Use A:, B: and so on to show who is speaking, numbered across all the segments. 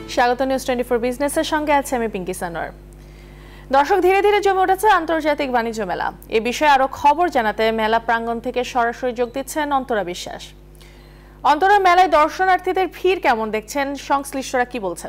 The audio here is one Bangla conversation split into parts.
A: স্বাগত নিউজ 24 বিজনেসের সঙ্গে আছে আমি পিঙ্কি সানোয়ার। দর্শক, ধীরে ধীরে জমে উঠেছে আন্তর্জাতিক বাণিজ্য মেলা। এ বিষয়ে আরো খবর জানাতে মেলা প্রাঙ্গণ থেকে সরাসরি যোগ দিচ্ছেন অন্তরা বিশ্বাস। অন্তরা, মেলায় দর্শনার্থীদের ভিড় কেমন দেখছেন, সংশ্লিষ্টরা কি বলছেন?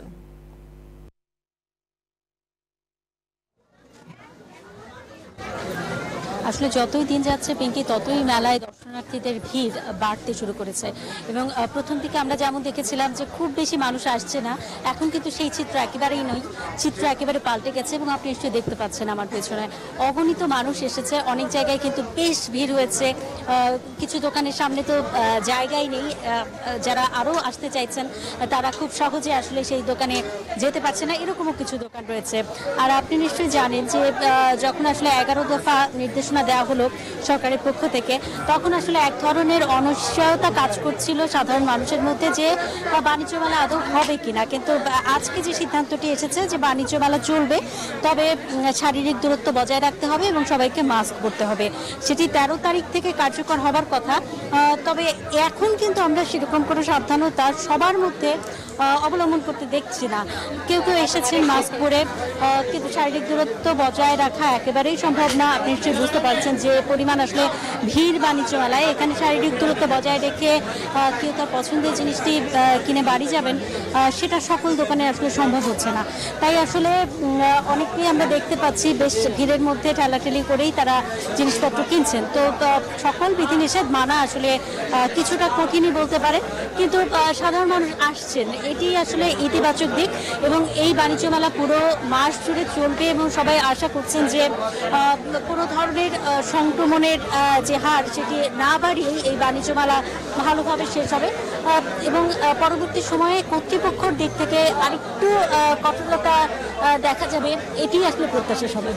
B: আসলে যতই দিন যাচ্ছে পিঙ্কি, ততই মেলায় দর্শনার্থীদের ভিড় বাড়তে শুরু করেছে এবং প্রথম দিকে আমরা যেমন দেখেছিলাম যে খুব বেশি মানুষ আসছে না, এখন কিন্তু সেই চিত্র একেবারেই নয়। চিত্র একেবারে পাল্টে গেছে এবং আপনি নিশ্চয়ই দেখতে পাচ্ছেন আমার পেছনে অগণিত মানুষ এসেছে। অনেক জায়গায় কিন্তু বেশ ভিড় হয়েছে। কিছু দোকানের সামনে তো জায়গাই নেই। যারা আরও আসতে চাইছেন তারা খুব সহজে আসলে সেই দোকানে যেতে পারছে না, এরকমও কিছু দোকান রয়েছে। আর আপনি নিশ্চয়ই জানেন যে যখন আসলে 11 দফা নির্দেশনা দেওয়া হলো সরকারের পক্ষ থেকে, তখন আসলে এক ধরনের অনিশ্চয়তা কাজ করছিল সাধারণ মানুষের মধ্যে যে বাণিজ্য মেলা আদৌ হবে কিনা। কিন্তু আজকে যে সিদ্ধান্তটি এসেছে যে বাণিজ্য মেলা চলবে, তবে শারীরিক দূরত্ব বজায় রাখতে হবে এবং সবাইকে মাস্ক পরতে হবে। সেটি 13 তারিখ থেকে কার্যকর হবার কথা। তবে এখন কিন্তু আমরা সেরকম কোনো সাবধানতা সবার মধ্যে অবলম্বন করতে দেখছি না। কেউ কেউ এসেছেন মাস্ক পরে, কিন্তু শারীরিক দূরত্ব বজায় রাখা একেবারেই সম্ভব না। আপনি নিশ্চয়ই বুঝতে পারছেন যে পরিমাণ আসলে ভিড় বাণিজ্য মেলায়। এখানে শারীরিক দূরত্ব বজায় রেখে কেউ তার পছন্দের জিনিসটি কিনে বাড়ি যাবেন, সেটা সকল দোকানে আসলে সম্ভব হচ্ছে না। তাই আসলে অনেকেই আমরা দেখতে পাচ্ছি বেশ ভিড়ের মধ্যে ঠেলাঠেলি করেই তারা জিনিসপত্র কিনছেন। তো সকল বিধিনিষেধ মানা আসলে কিছুটা কঠিনই বলতে পারে, কিন্তু সাধারণ মানুষ আসছেন, এটি আসলে ইতিবাচক দিক। এবং এই বাণিজ্য মেলা পুরো মাস জুড়ে চলবে এবং সবাই আশা করছেন যে কোনো ধরনের সংক্রমণের যে হার, সেটি না বাড়িয়ে এই বাণিজ্য মেলা ভালোভাবে শেষ হবে এবং পরবর্তী সময়ে কর্তৃপক্ষের দিক থেকে আরেকটু কঠোরতা দেখা যাবে, এটি আসলে প্রত্যাশা হবে।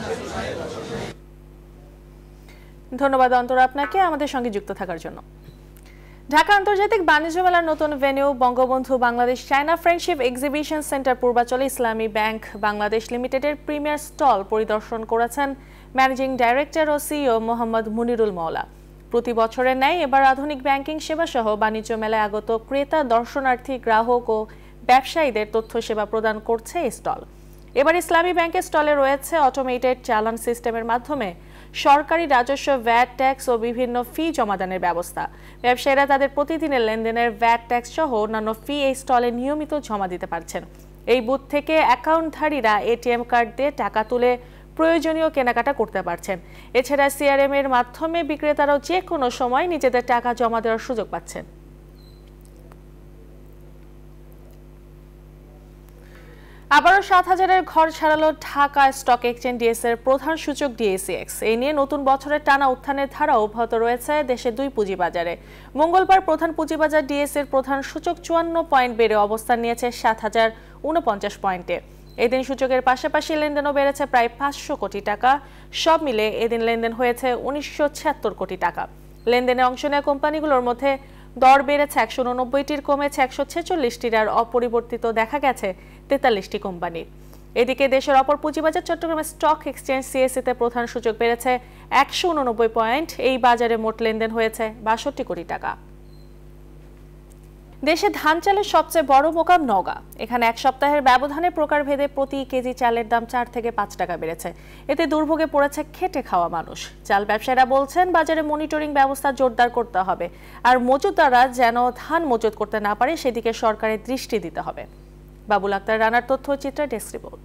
A: ধন্যবাদ অন্তরা আপনাকে আমাদের সঙ্গে যুক্ত থাকার জন্য। ঢাকা আন্তর্জাতিক বাণিজ্য মেলার নতুন venue Bangabandhu Bangladesh China friendship exhibition centre পূর্বাচলে ইসলামী ব্যাংক বাংলাদেশ লিমিটেডের প্রিমিয়ার স্টল পরিদর্শন করেছেন ম্যানেজিং ডাইরেক্টর ও সিইও মোহাম্মদ মুনিরুল মওলা। প্রতি বছরের ন্যায় এবার আধুনিক ব্যাংকিং সেবা সহ বাণিজ্য মেলায় আগত ক্রেতা, দর্শনার্থী, গ্রাহক ও ব্যবসায়ীদের তথ্য সেবা প্রদান করছে এই স্টল। এবার ইসলামী ব্যাংকের স্টলে রয়েছে অটোমেটেড চালান সিস্টেমের মাধ্যমে সরকারি রাজস্ব, ভ্যাট ট্যাক্স ও বিভিন্ন ফি জমাদানের ব্যবস্থা। ব্যবসায়ীরা তাদের প্রতিদিনের লেনদেনের ভ্যাট ট্যাক্স সহ অন্যান্য ফি এই স্টলে নিয়মিত জমা দিতে পারছেন। এই বুথ থেকে অ্যাকাউন্টধারীরা এটিএম কার্ড দিয়ে টাকা তুলে প্রয়োজনীয় কেনাকাটা করতে পারছেন। এছাড়া সিআরএম এর মাধ্যমে বিক্রেতারাও যে কোনো সময় নিজেদের টাকা জমা দেওয়ার সুযোগ পাচ্ছেন। আবারও 7,000-এর ঘর ছাড়ালো ঢাকা স্টক এক্সচেঞ্জ ডিএস এর প্রধান সূচক ডিএসিএক্স। এই নিয়ে নতুন বছরের টানা উত্থানের ধারা অব্যাহত রয়েছে দেশের দুই পুঁজিবাজারে। মঙ্গলবার প্রধান পুঁজিবাজার ডিএস এর প্রধান সূচক 54 পয়েন্ট বেড়ে অবস্থান নিয়েছে 7,049 পয়েন্টে। এদিন সূচকের পাশাপাশি লেনদেনও বেড়েছে প্রায় 500 কোটি টাকা। সব মিলে এদিন লেনদেন হয়েছে 1976 কোটি টাকা। লেনদেনে অংশ নেওয়া কোম্পানিগুলোর মধ্যে দর বেড়েছে 189টির, কমেছে 146টির, আর অপরিবর্তিত দেখা গেছে 43টি কোম্পানির। এদিকে দেশের অপর পুঁজিবাজার চট্টগ্রামের স্টক এক্সচেঞ্জ সিএসসিতে প্রধান সূচক বেড়েছে 189 পয়েন্ট। এই বাজারে মোট লেনদেন হয়েছে 62 কোটি টাকা। দেশে ধান চালের সবচেয়ে বড় মোকাম নওগাঁ। এখানে এক সপ্তাহের ব্যবধানে প্রকারভেদে প্রতি কেজি চালের দাম 4 থেকে 5 টাকা বেড়েছে। এতে দুর্ভোগে পড়েছে খেটে খাওয়া মানুষ। চাল ব্যবসায়ীরা বলছেন বাজারে মনিটরিং ব্যবস্থা জোরদার করতে হবে, আর মজুতদাররা যেন ধান মজুত করতে না পারে সেদিকে সরকারের দৃষ্টি দিতে হবে। বাবুল আক্তার রানার তথ্যচিত্রে ডেস্ক রিপোর্ট।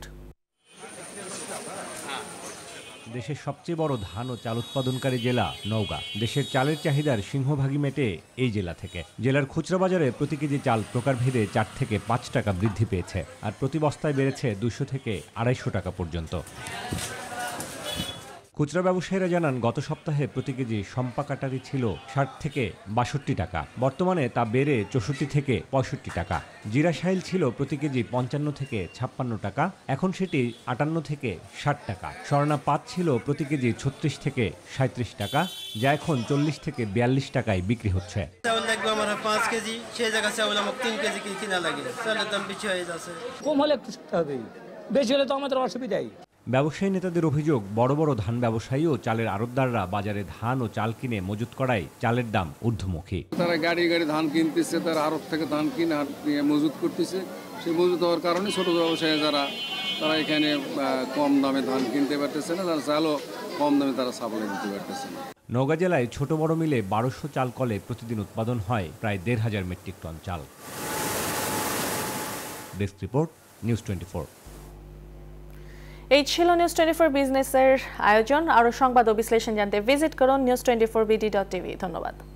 C: দেশের সবচেয়ে বড় ধান ও চাল উৎপাদনকারী জেলা নওগাঁ। দেশের চালের চাহিদার সিংহভাগই মেটে এই জেলা থেকে। জেলার খুচরা বাজারে প্রতি কেজি চাল প্রকারভেদে 4 থেকে 5 টাকা বৃদ্ধি পেয়েছে, আর প্রতি বস্তায় বেড়েছে 200 থেকে 250 টাকা পর্যন্ত। খুচরা ব্যবসায়ীরা জানান, গত সপ্তাহে প্রতি কেজি সম্পা কাটারি ছিল 60 থেকে 62 টাকা, বর্তমানে তা বেড়ে 64 থেকে 65 টাকা। জিরা শাইল ছিল প্রতি কেজি 55 থেকে 56 টাকা, এখন সেটি 58 থেকে 60 টাকা। স্বর্ণা পাত ছিল প্রতি কেজি 36 থেকে 37 টাকা, যা এখন 40 থেকে 42 টাকায় বিক্রি হচ্ছে।
D: চাউল লাগবে আমার 5 কেজি, সেই জায়গায় চাউল আমার 3 কেজি কিনা লাগে। চালের দাম বেশি হয়ে যাচ্ছে।
E: কম হলে একটু হবে, বেশি হলে তো আমাদের অসুবিধাই।
C: ব্যবসায়ী নেতাদের অভিযোগ, বড় বড় ধান ব্যবসায়ী ও চালের আড়তদাররা বাজারে ধান ও চাল কিনে মজুত করায় চালের দাম ঊর্ধ্বমুখী।
E: তারা গাড়ি গাড়ি ধান কিনতেছে, তারা আড়ত থেকে ধান কিনে মজুত করতেছে। সেই মজুত হওয়ার কারণে ছোট ব্যবসায়ী তারা এখানে কম দামে ধান কিনতে পারতেছে না, তারা চালও কম দামে তারা সাপ্লাই দিতে পারতেছে না।
C: নওগাঁ জেলায় ছোট বড় মিলে 1200 চাল কলে প্রতিদিন উৎপাদন হয় প্রায় 1500 মেট্রিক টন চাল। Desk report, news 24।
A: এই ছিল নিউজ 24 বিজনেসের আয়োজন। আরও সংবাদ ও বিশ্লেষণ জানতে ভিজিট করুন news24bd.tv। ধন্যবাদ।